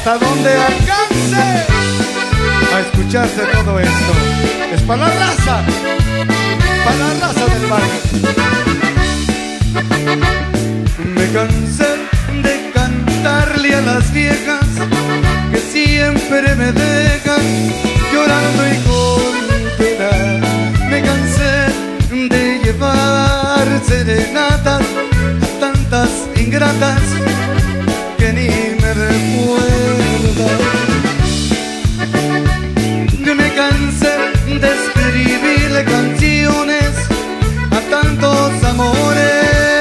hasta donde alcance a escucharse todo esto. Es para la raza del barrio. Me cansé de cantarle a las viejas que siempre me dejan llorando y con pena. Me cansé de llevar serenatas a tantas ingratas que ni me recuerdan. Me cansé de escribirle canciones a tantos amores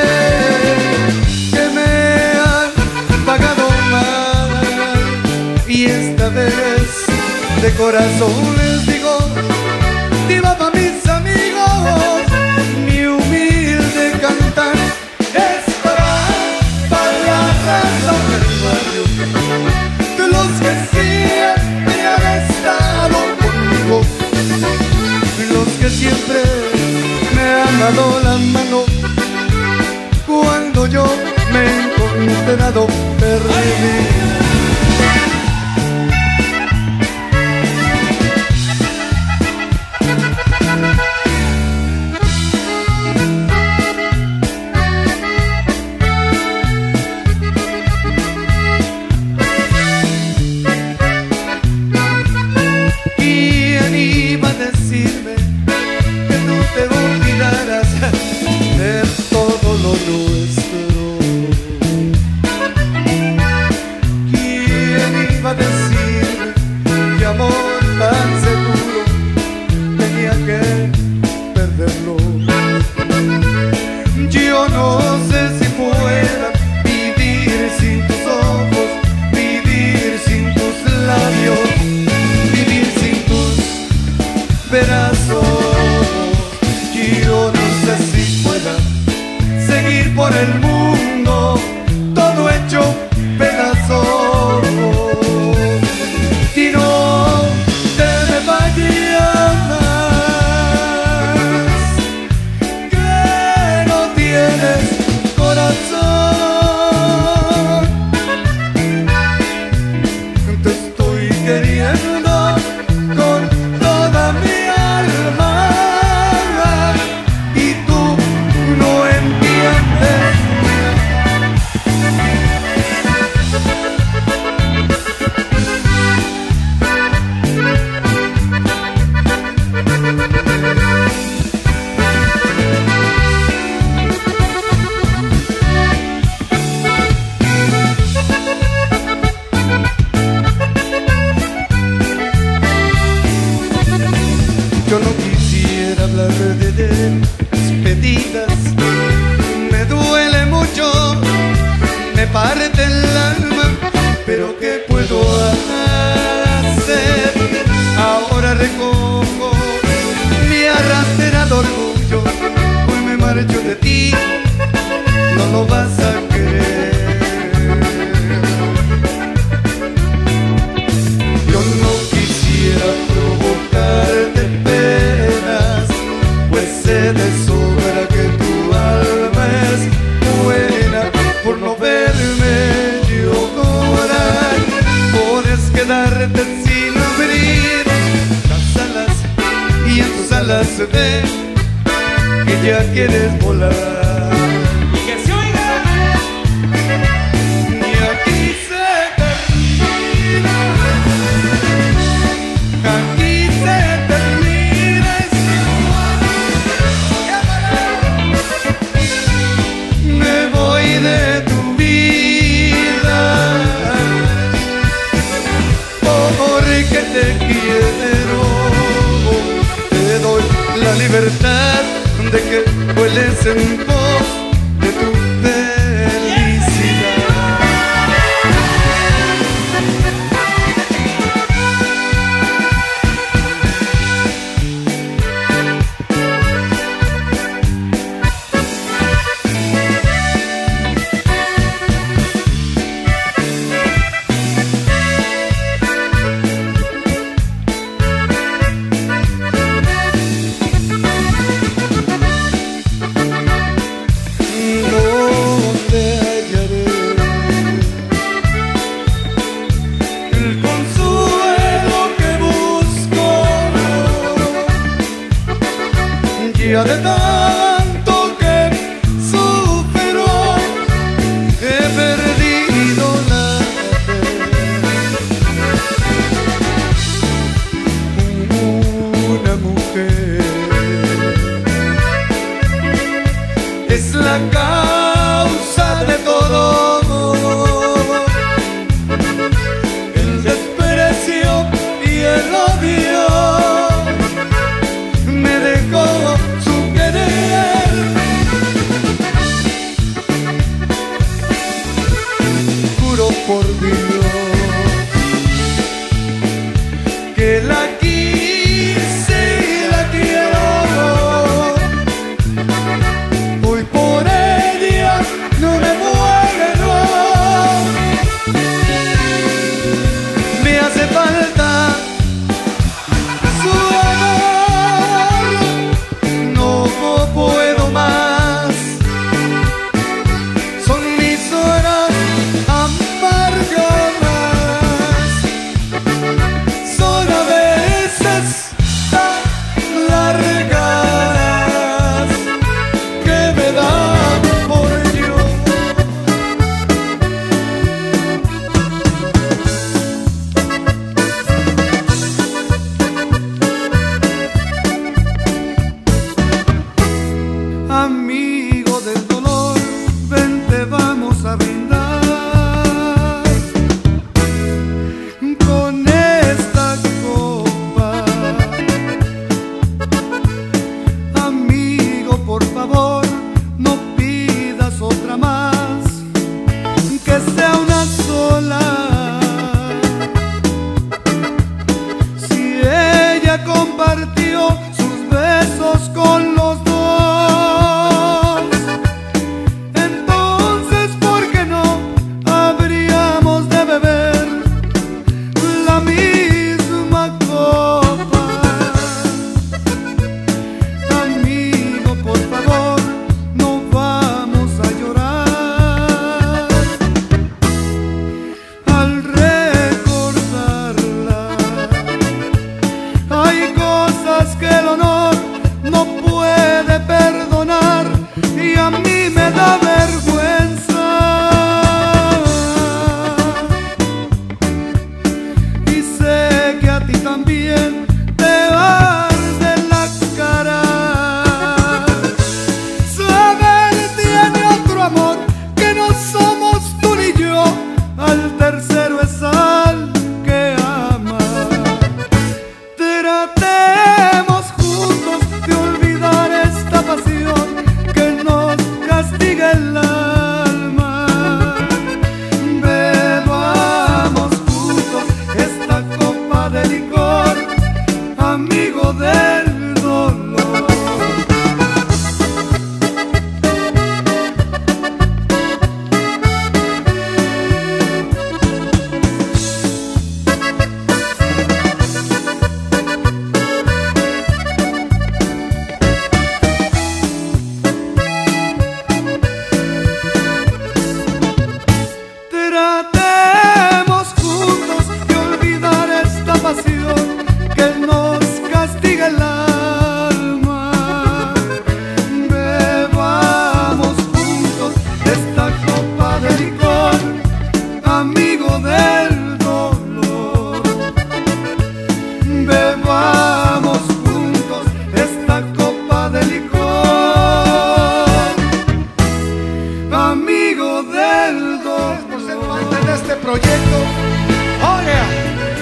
que me han pagado mal, y esta vez de corazón les digo: viva pa' mis amigos, mi humilde cantar es para la raza del barrio, de los que siempre han estado conmigo, los que siempre me han dado la mano cuando yo me he encontrado perdido. Por el mundo todo hecho pedazos, y no te me vayas más, que no tienes corazón. Te estoy queriendo con toda mi alma y tú no entiendes. Yo no quisiera hablar de despedidas, me duele mucho, me parte el alma, pero ¿qué puedo hacer? Ahora recojo mi arrastrado orgullo, hoy me marcho de ti, no lo vas a querer. Yo no quisiera provocarte penas, pues sé de sobra que tu alma es buena. Por no verme llorar, puedes quedarte sin abrir las alas, y en tus alas se ve que ya quieres volar. Libertad de que vueles en pos de tu felicidad.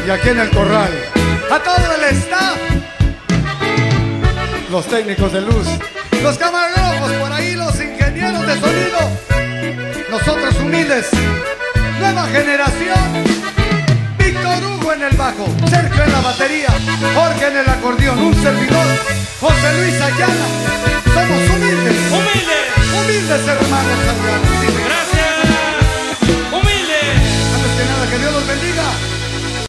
Y aquí en el corral, a todo el staff, los técnicos de luz, los camarógrafos por ahí, los ingenieros de sonido, nosotros humildes, nueva generación. Víctor Hugo en el bajo, Sergio en la batería, Jorge en el acordeón, un servidor, José Luis Ayala. Somos humildes, humildes hermanos.